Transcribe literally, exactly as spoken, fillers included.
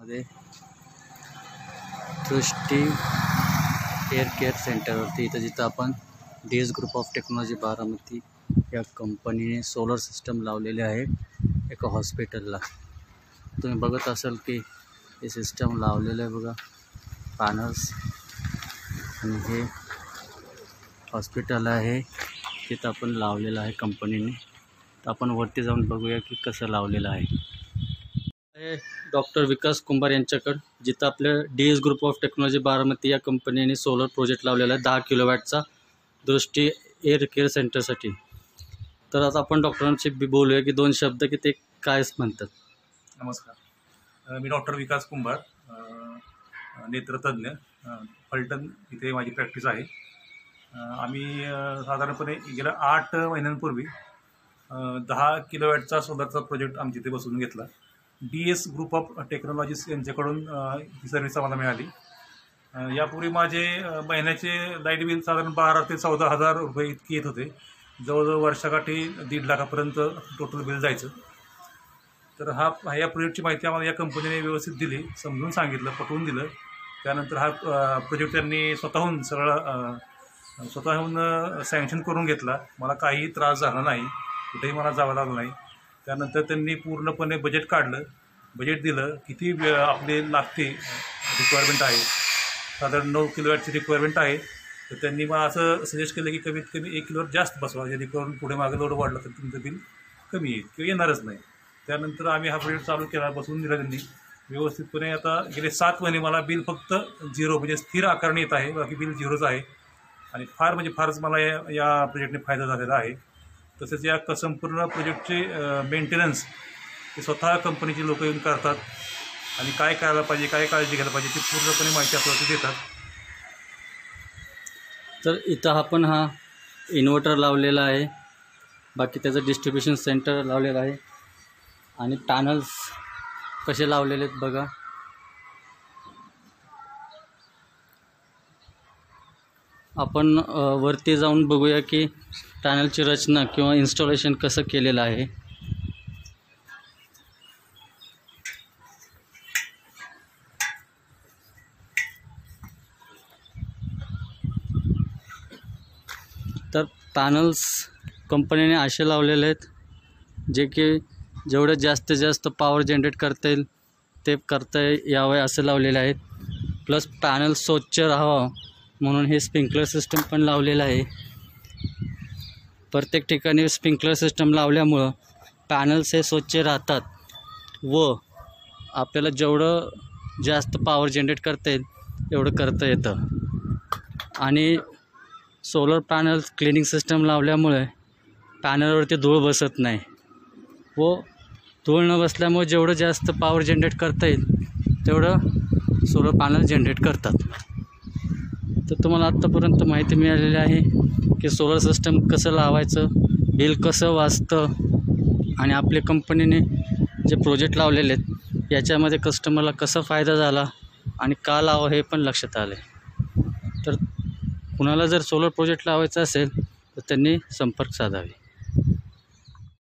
मध्ये दृष्टी air care सेंटरवरती इथं जिथं आपण D S group of technology Baramati या कंपनीने सोलर सिस्टम लावलेले आहे एका हॉस्पिटलला। तुम्ही बघत असाल की हे सिस्टम लावलेलं आहे बघा, पॅनल्स, आणि हे हॉस्पिटल आहे तिथं आपण लावलेलं आहे कंपनीने। तर आपण वरती जाऊन बघूया की कसं लावलेलं आहे। डॉक्टर विकास कुंभार यांच्याकडं जिथं आपल्या D S group of technology Baramati या कंपनीने सोलर प्रोजेक्ट लावलेला आहे दहा किलोवॅटचा दृष्टी एअर केअर सेंटरसाठी। तर आता आपण डॉक्टरांशी बोलूया की दोन शब्द की ते काय म्हणतात। नमस्कार, मी डॉक्टर विकास कुंभार, नेत्रतज्ञ, फलटण इथे माझी प्रॅक्टिस आहे। आम्ही साधारणपणे गेल्या आठ महिन्यांपूर्वी दहा किलोवॅटचा सोलरचा प्रोजेक्ट आमच्या इथे बसवून घेतला। D S group of technologies यांच्याकडून ही सर्व्हिस आम्हाला मिळाली। यापूर्वी माझे महिन्याचे लाईट बिल साधारण बारा ते चौदा हजार रुपये इतके येत होते, जवळजवळ वर्षाकाठी दीड लाखापर्यंत टोटल बिल जायचं। तर हा या प्रोजेक्टची माहिती आम्हाला या कंपनीने व्यवस्थित दिली, समजून सांगितलं, पटवून दिलं। त्यानंतर हा प्रोजेक्ट त्यांनी स्वतःहून सरळ स्वतःहून सँक्शन करून घेतला। मला काहीही त्रास झाला नाही, कुठेही मला जावं लागलं नाही। त्यानंतर त्यांनी पूर्णपणे बजेट काढलं, बजेट दिलं, किती आपले लागते रिक्वायरमेंट आहे, साधारण नऊ किलोवॅटची रिक्वायरमेंट आहे। तर त्यांनी मला असं सजेस्ट केलं की कमीत कमी एक किलोवॅट जास्त बसवा, जेणेकरून पुढे मागे लोड वाढला तर तुमचं बिल कमी येईल किंवा येणारच नाही। त्यानंतर आम्ही हा प्रोजेक्ट चालू केला, बसवून दिला त्यांनी व्यवस्थितपणे। आता गेले सात महिने मला बिल फक्त झिरो म्हणजे स्थिर आकाराने येत आहे, बाकी बिल झिरोच आहे। आणि फार म्हणजे फारच मला या या प्रोजेक्टने फायदा झालेला आहे। तसेच या संपूर्ण प्रोजेक्टचे मेंटेनन्स ते स्वतः कंपनीचे लोक येऊन करतात आणि काय करायला पाहिजे, काय काळजी घ्यायला पाहिजे ती पूर्णपणे माहिती आपल्याला देतात। तर इथं आपण हा इन्व्हर्टर लावलेला आहे, बाकी त्याचं डिस्ट्रीब्युशन सेंटर लावलेलं आहे आणि पॅनल्स कसे लावलेले आहेत बघा। आपण वरती जाऊन बघूया की पॅनलची रचना किंवा इन्स्टॉलेशन कसं केलेलं आहे। तर पॅनल्स कंपनीने असे लावलेले आहेत जे की जेवढं जास्तीत जास्त पॉवर जनरेट करता येईल ते करता यावे असे लावलेले आहेत। प्लस पॅनल स्वच्छ राहावं म्हणून हे स्प्रिंकलर सिस्टम पण लावलेलं आहे। प्रत्येक ठिकाणी स्प्रिंकलर सिस्टम लावल्यामुळं पॅनल्स हे स्वच्छ राहतात व आपल्याला जेवढं जास्त पॉवर जनरेट करता येईल एवढं करता येतं। आणि सोलर पॅनल्स क्लिनिंग सिस्टम लावल्यामुळे पॅनलवरती धूळ बसत नाही व धूळ न बसल्यामुळे जेवढं जास्त पॉवर जनरेट करता येईल तेवढं सोलर पॅनल जनरेट करतात। तर तुम्हाला आत्तापर्यंत माहिती मिळालेली आहे की सोलर सिस्टम कसं लावायचं, बिल कसं वाचतं आणि आपल्या कंपनीने जे प्रोजेक्ट लावलेले आहेत याच्यामध्ये कस्टमरला कसा फायदा झाला आणि का लावा हे पण लक्षात आले। तर कुणाला जर सोलर प्रोजेक्ट लावायचा असेल तर त्यांनी संपर्क साधावे।